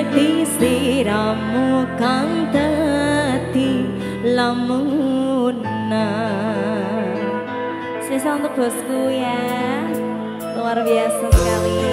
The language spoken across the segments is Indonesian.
Yati siramu kang dadi lamunan. Spesial untuk bosku ya, luar biasa sekali.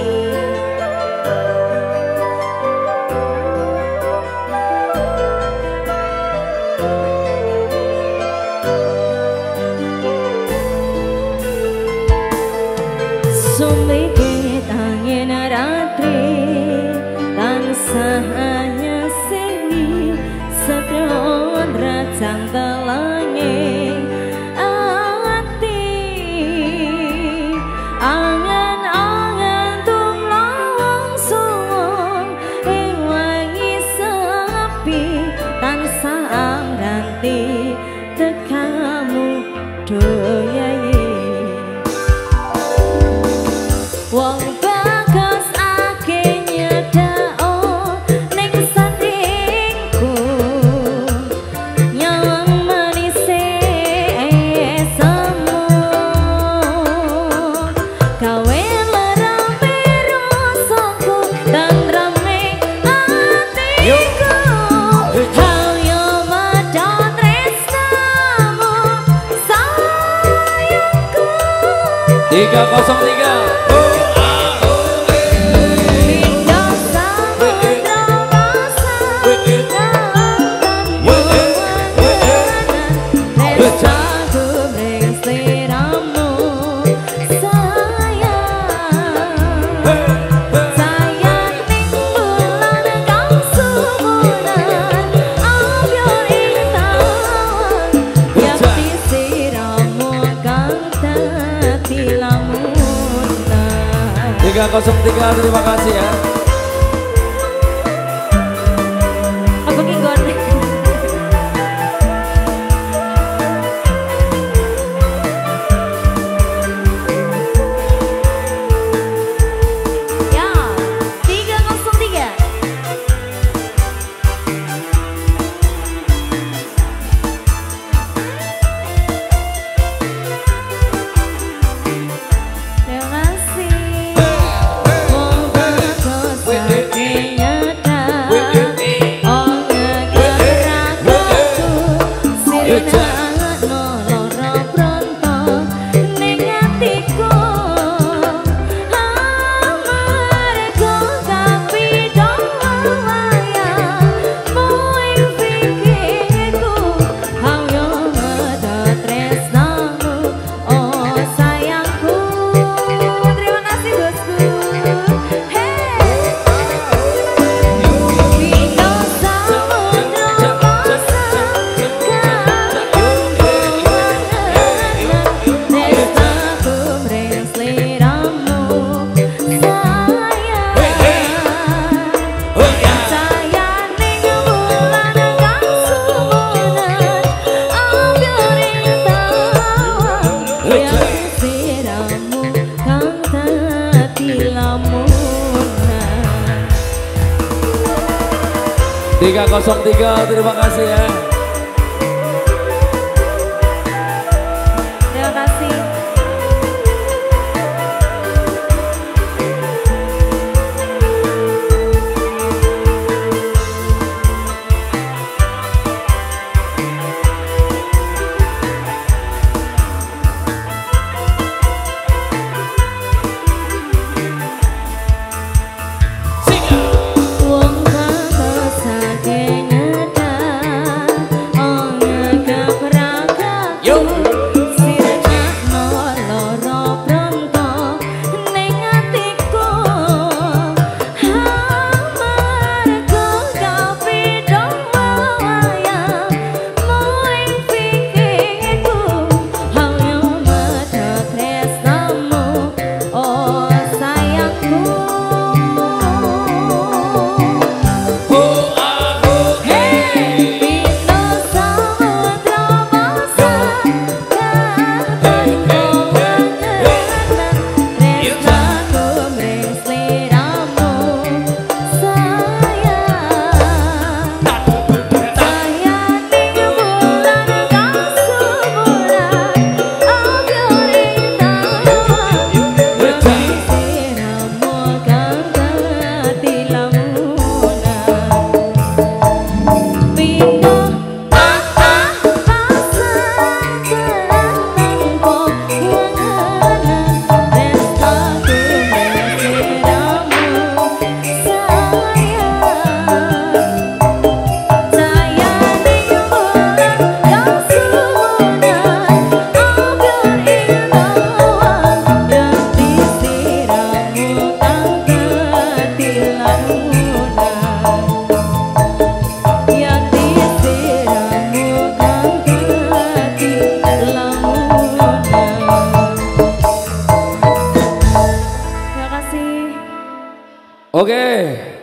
Sumbeke tangen ratri tansah hanya seni sedron rajang telange ati angan-angan tumlawang suwung ing wangi sepi tansah angganti tekamu doyayi. Wong bagus ake nyedao ning sandingku nyawang manise semu gawe lerame rasaku tentreme atiku kaya madon tresnamu sayangku 303 303, terima kasih ya. Aku kinggon. Ya, 303. Terima kasih. Tiga 303, terima kasih ya. Terima kasih. Wong bagus ake nyedao Oke.